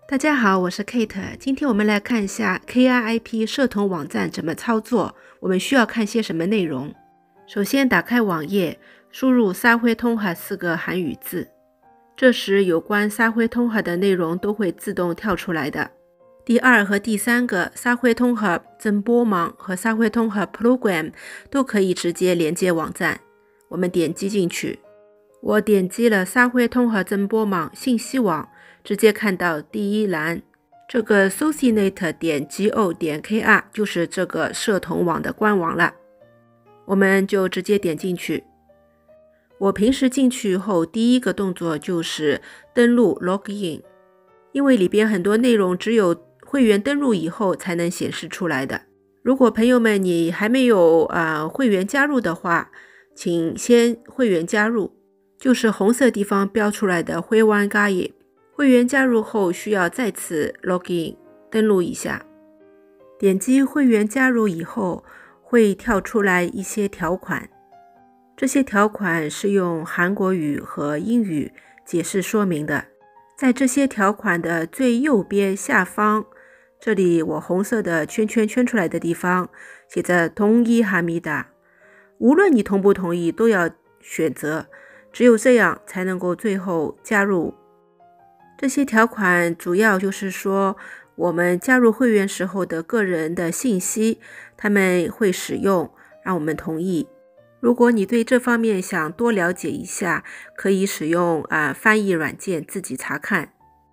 大家好，我是 Kate。今天我们来看一下 KIIP 社团网站怎么操作，我们需要看些什么内容。首先打开网页，输入沙辉通合4个韩语字，这时有关沙辉通合的内容都会自动跳出来的。第2和第3个沙辉通合增波网和沙辉通合 Program 都可以直接连接网站，我们点击进去。我点击了沙辉通合增波网信息网，直接看到第一栏，这个 socialnet.go.kr 就是这个社同网的官网了，我们就直接点进去。我平时进去后第一个动作就是登录 login， 因为里边很多内容只有会员登录以后才能显示出来的。如果朋友们你还没有会员加入的话，请先会员加入，就是红色地方标出来的会员加入。会员加入后需要再次 login 登录一下，点击会员加入以后会跳出来一些条款，这些条款是用韩国语和英语解释说明的。在这些条款的最右边下方，这里我红色的圈圈圈出来的地方写着동의합니다，无论你同不同意都要选择，只有这样才能够最后加入。这些条款主要就是说我们加入会员时候的个人的信息他们会使用，让我们同意。如果你对这方面想多了解一下，可以使用翻译软件自己查看。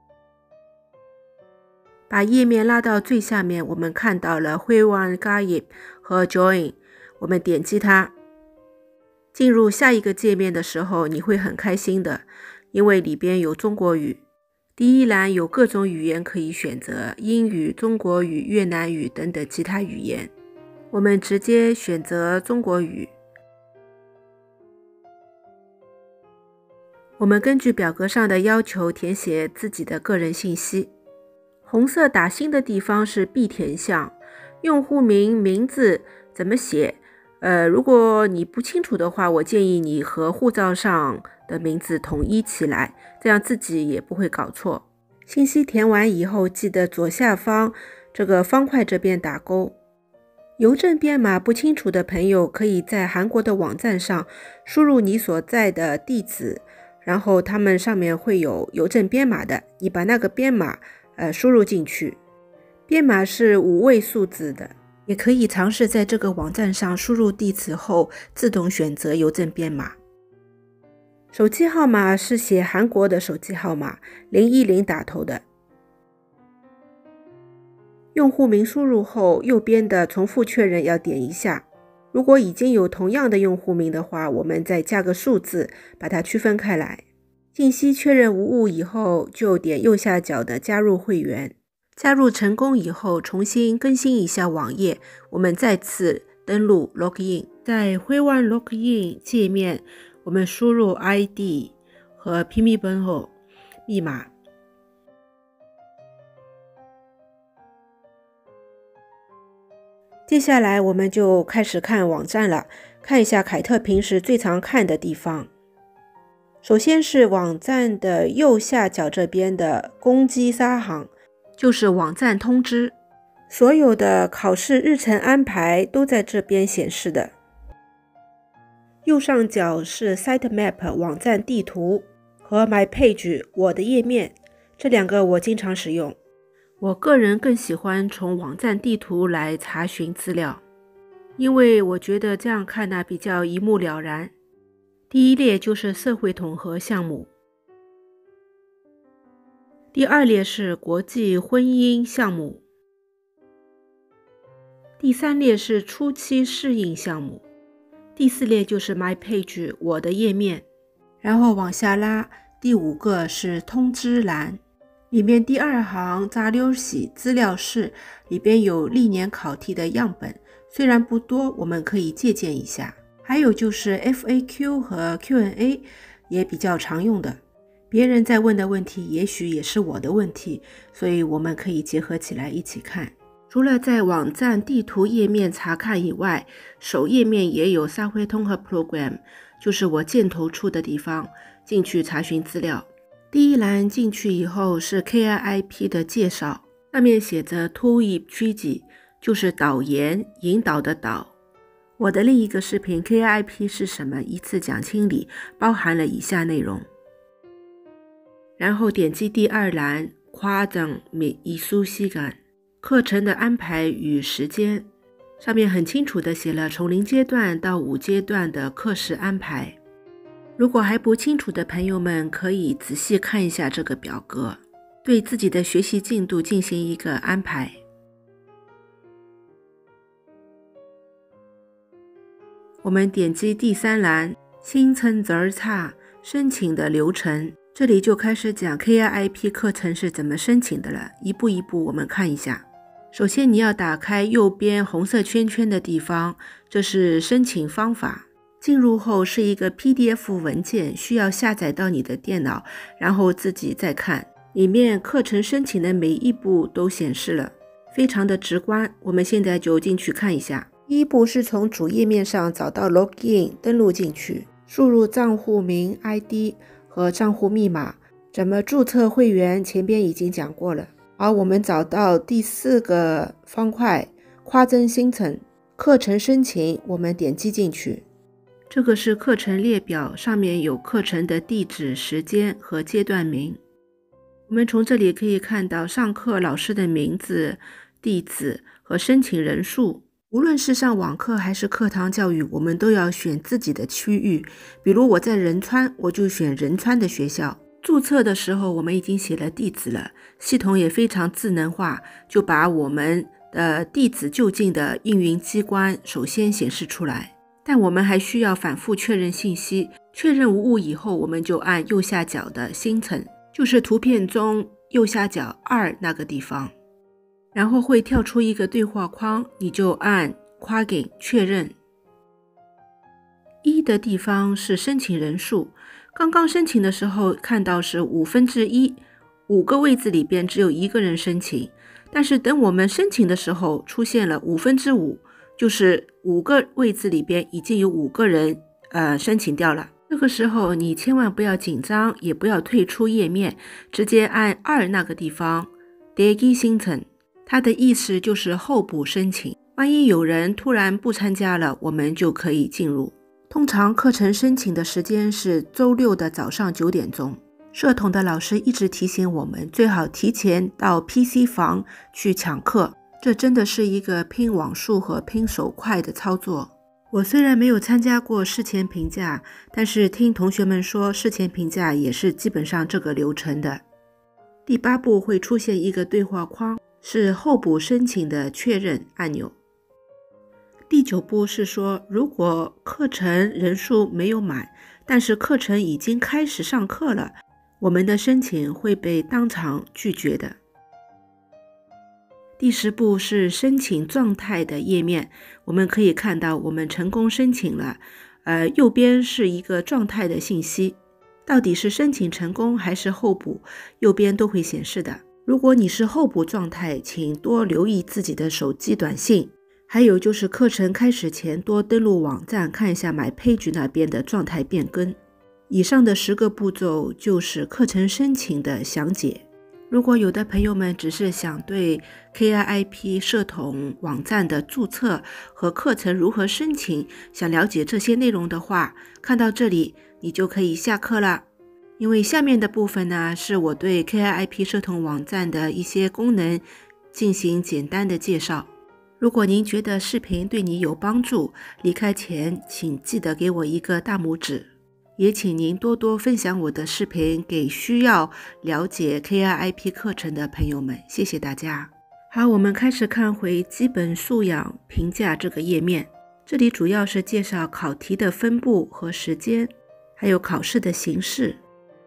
把页面拉到最下面，我们看到了会员加入和 Join， 我们点击它。进入下一个界面的时候，你会很开心的，因为里边有中国语。第一栏有各种语言可以选择，英语、中国语、越南语等等其他语言。我们直接选择中国语。我们根据表格上的要求填写自己的个人信息。红色打星的地方是必填项，用户名字怎么写？如果你不清楚的话，我建议你和护照上的名字统一起来，这样自己也不会搞错。信息填完以后，记得左下方这个方块这边打勾。邮政编码不清楚的朋友，可以在韩国的网站上输入你所在的地址，然后他们上面会有邮政编码的，你把那个编码输入进去。编码是5位数字的。也可以尝试在这个网站上输入地址后自动选择邮政编码。手机号码是写韩国的手机号码010打头的。用户名输入后，右边的重复确认要点一下。如果已经有同样的用户名的话，我们再加个数字把它区分开来。信息确认无误以后，就点右下角的加入会员。加入成功以后，重新更新一下网页，我们再次登录 login。 在会员 login 界面，我们输入 ID 和비밀번호密码。接下来我们就开始看网站了，看一下凯特平时最常看的地方。首先是网站的右下角这边的公鸡沙行，就是网站通知，所有的考试日程安排都在这边显示的。右上角是 Sitemap 网站地图和 My Page 我的页面，这两个我经常使用。我个人更喜欢从网站地图来查询资料，因为我觉得这样看呢比较一目了然。第一列就是社会统合项目，第2列是国际婚姻项目，第3列是初期适应项目，第4列就是 My Page 我的页面。然后往下拉，第5个是通知栏，里面第2行자료시资料室，里边有历年考题的样本，虽然不多，我们可以借鉴一下。还有就是 FAQ 和 Q&A 也比较常用的，别人在问的问题也许也是我的问题，所以我们可以结合起来一起看。除了在网站地图页面查看以外，首页面也有沙辉通合 Program， 就是我箭头处的地方，进去查询资料。 第一栏进去以后是 KIIP 的介绍，上面写着 TOEIP 취지， 就是导言，引导的导。我的另一个视频 KIIP 是什么一次讲清里包含了以下内容。然后点击第二栏과정 및 이수 시간， 课程的安排与时间，上面很清楚的写了从0阶段到5阶段的课时安排。如果还不清楚的朋友们可以仔细看一下这个表格，对自己的学习进度进行一个安排。我们点击第3栏신청 절차， 申请的流程，这里就开始讲 KIIP 课程是怎么申请的了，一步一步我们看一下。首先你要打开右边红色圈圈的地方，这是申请方法。进入后是一个 PDF 文件，需要下载到你的电脑，然后自己再看。里面课程申请的每一步都显示了，非常的直观。我们现在就进去看一下。第一步是从主页面上找到 Login 登录进去，输入账户名 ID 和账户密码。怎么注册会员前边已经讲过了。而我们找到第4个方块과정 신청，课程申请，我们点击进去。这个是课程列表，上面有课程的地址、时间和阶段名。我们从这里可以看到上课老师的名字、地址和申请人数。无论是上网课还是课堂教育，我们都要选自己的区域。比如我在仁川，我就选仁川的学校。注册的时候我们已经写了地址了，系统也非常智能化，就把我们的地址就近的运营机关首先显示出来。但我们还需要反复确认信息，确认无误以后，我们就按右下角的新城，就是图片中右下角2那个地方，然后会跳出一个对话框，你就按확인确认。1的地方是申请人数，刚刚申请的时候看到是1/5， 5个位置里边只有1个人申请，但是等我们申请的时候出现了5/5，就是5个位置里边已经有5个人申请掉了。这个时候你千万不要紧张，也不要退出页面，直接按2那个地方대기 신청，它的意思就是候补申请，万一有人突然不参加了，我们就可以进入。通常课程申请的时间是周6的早上9点钟。社统的老师一直提醒我们，最好提前到 PC 房去抢课，这真的是一个拼网速和拼手快的操作。我虽然没有参加过事前评价，但是听同学们说事前评价也是基本上这个流程的。第8步会出现一个对话框，是候补申请的确认按钮。第9步是说，如果课程人数没有满，但是课程已经开始上课了，我们的申请会被当场拒绝的。第10步是申请状态的页面，我们可以看到我们成功申请了，右边是一个状态的信息，到底是申请成功还是候补，右边都会显示的。如果你是候补状态，请多留意自己的手机短信，还有就是课程开始前多登录网站看一下MyPage那边的状态变更。以上的10个步骤就是课程申请的详解。如果有的朋友们只是想对 KIIP 社统网站的注册和课程如何申请，想了解这些内容的话，看到这里你就可以下课了。因为下面的部分呢，是我对 KIIP 社统网站的一些功能进行简单的介绍。如果您觉得视频对你有帮助，离开前请记得给我一个大拇指，也请您多多分享我的视频给需要了解 KIIP 课程的朋友们，谢谢大家。好，我们开始看回基本素养评价这个页面，这里主要是介绍考题的分布和时间，还有考试的形式。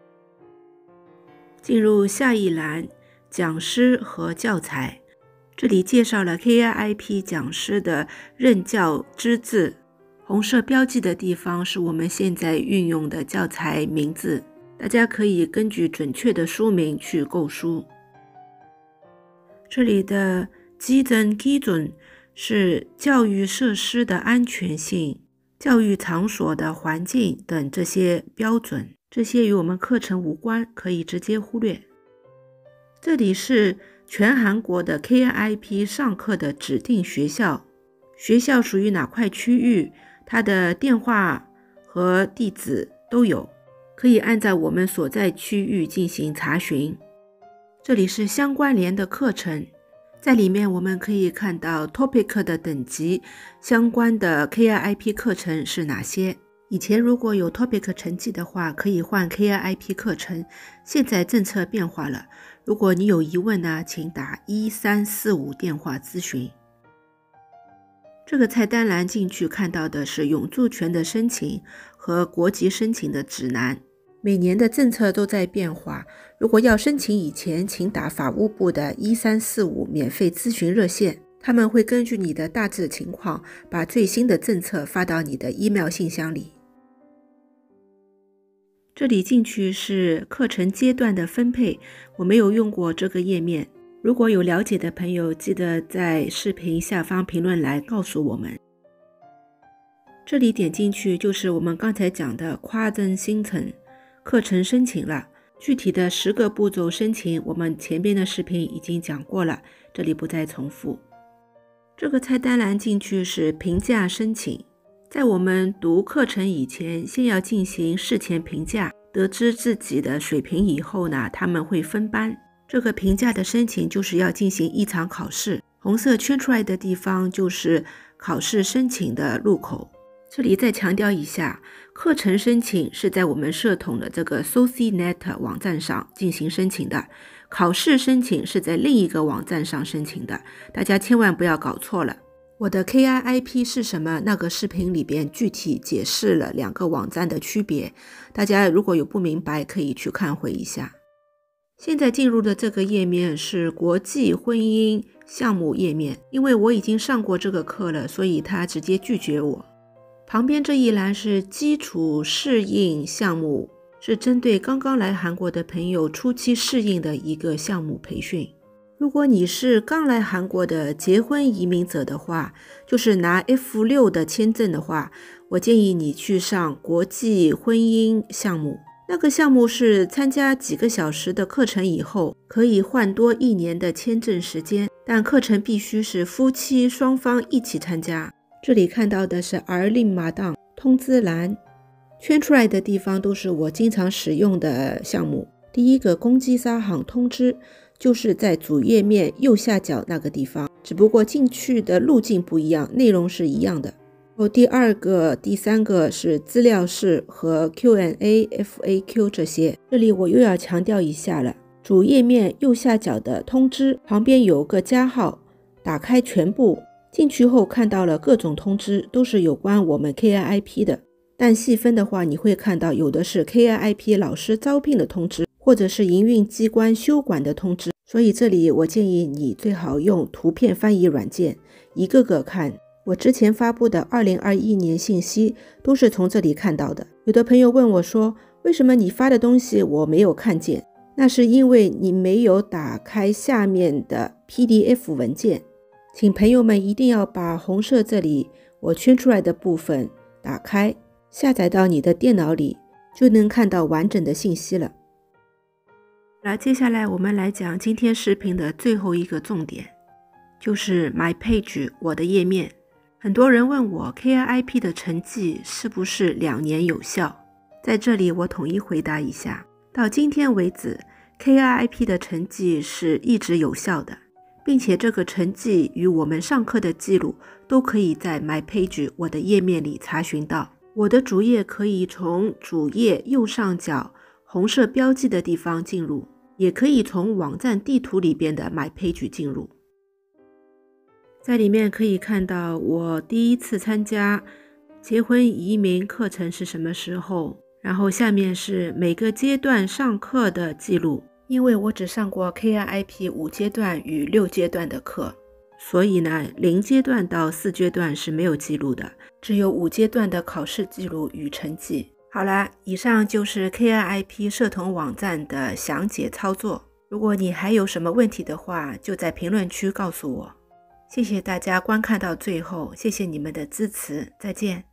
进入下一栏，讲师和教材。这里介绍了 KIIP 讲师的任教资质，红色标记的地方是我们现在运用的教材名字，大家可以根据准确的书名去购书。这里的基准基准是教育设施的安全性、教育场所的环境等这些标准。 这些与我们课程无关，可以直接忽略。这里是全韩国的 KIIP 上课的指定学校，学校属于哪块区域，它的电话和地址都有，可以按照我们所在区域进行查询。这里是相关联的课程，在里面我们可以看到 topic 的等级，相关的 KIIP 课程是哪些。以前如果有 topic 成绩的话，可以换 KIIP 课程，现在政策变化了，如果你有疑问呢，请打1345电话咨询。这个菜单栏进去看到的是永住权的申请和国籍申请的指南。每年的政策都在变化，如果要申请以前，请打法务部的1345免费咨询热线，他们会根据你的大致情况，把最新的政策发到你的 email 信箱里。这里进去是课程阶段的分配，我没有用过这个页面，如果有了解的朋友，记得在视频下方评论栏告诉我们。这里点进去就是我们刚才讲的夸增新层课程申请了，具体的10个步骤申请，我们前边的视频已经讲过了，这里不再重复。这个菜单栏进去是评价申请，在我们读课程以前，先要进行事前评价，得知自己的水平以后呢，他们会分班。这个评价的申请就是要进行一场考试，红色圈出来的地方就是考试申请的入口。这里再强调一下，课程申请是在我们社统的这个 SociNet 网站上进行申请的，考试申请是在另一个网站上申请的，大家千万不要搞错了。我的 KIIP 是什么？那个视频里边具体解释了2个网站的区别，大家如果有不明白，可以去看回一下。现在进入的这个页面是国际婚姻项目页面，因为我已经上过这个课了，所以他直接拒绝我。旁边这一栏是基础适应项目，是针对刚刚来韩国的朋友初期适应的一个项目培训。如果你是刚来韩国的结婚移民者的话，就是拿 F6 的签证的话，我建议你去上国际婚姻项目。那个项目是参加几个小时的课程以后，可以换多1年的签证时间，但课程必须是夫妻双方一起参加。这里看到的是儿令马档通知栏，圈出来的地方都是我经常使用的项目。第一个公积沙行通知，就是在主页面右下角那个地方，只不过进去的路径不一样，内容是一样的。第2个、第3个是资料室和 Q&A、FAQ 这些。这里我又要强调一下了，主页面右下角的通知旁边有个加号，打开全部，进去后看到了各种通知，都是有关我们 KIIP 的。但细分的话，你会看到有的是 KIIP 老师招聘的通知，或者是营运机关修管的通知。所以这里我建议你最好用图片翻译软件，一个个看。我之前发布的2021年信息都是从这里看到的。有的朋友问我说，为什么你发的东西我没有看见？那是因为你没有打开下面的 PDF 文件。请朋友们一定要把红色这里我圈出来的部分打开，下载到你的电脑里，就能看到完整的信息了。接下来我们来讲今天视频的最后一个重点，就是 My Page 我的页面。很多人问我 KIIP 的成绩是不是2年有效，在这里我统一回答一下，到今天为止 KIIP 的成绩是一直有效的，并且这个成绩与我们上课的记录都可以在 My Page 我的页面里查询到。我的主页可以从主页右上角红色标记的地方进入，也可以从网站地图里边的 My Page 进入。在里面可以看到我第一次参加结婚移民课程是什么时候，然后下面是每个阶段上课的记录。因为我只上过 KIIP 5阶段与6阶段的课，所以呢0阶段到4阶段是没有记录的，只有5阶段的考试记录与成绩。好了，以上就是 KIIP 社团网站的详解操作。如果你还有什么问题的话，就在评论区告诉我。谢谢大家观看到最后，谢谢你们的支持，再见。